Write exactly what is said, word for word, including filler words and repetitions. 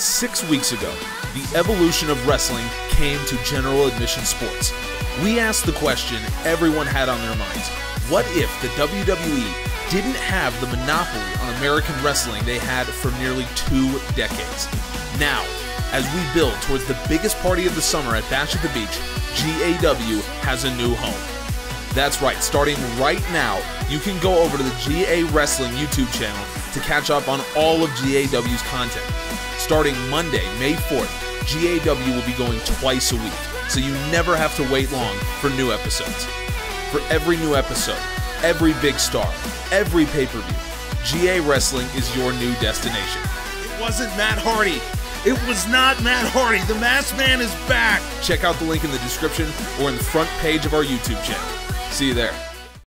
Six weeks ago, the evolution of wrestling came to general admission sports. We asked the question everyone had on their minds. What if the W W E didn't have the monopoly on American wrestling they had for nearly two decades? Now, as we build towards the biggest party of the summer at Bash at the Beach, G A W has a new home. That's right, starting right now, you can go over to the G A Wrestling YouTube channel to catch up on all of G A W's content. Starting Monday, May fourth, G A W will be going twice a week, so you never have to wait long for new episodes. For every new episode, every big star, every pay-per-view, G A Wrestling is your new destination. It wasn't Matt Hardy. It was not Matt Hardy. The Masked Man is back. Check out the link in the description or in the front page of our YouTube channel. See you there.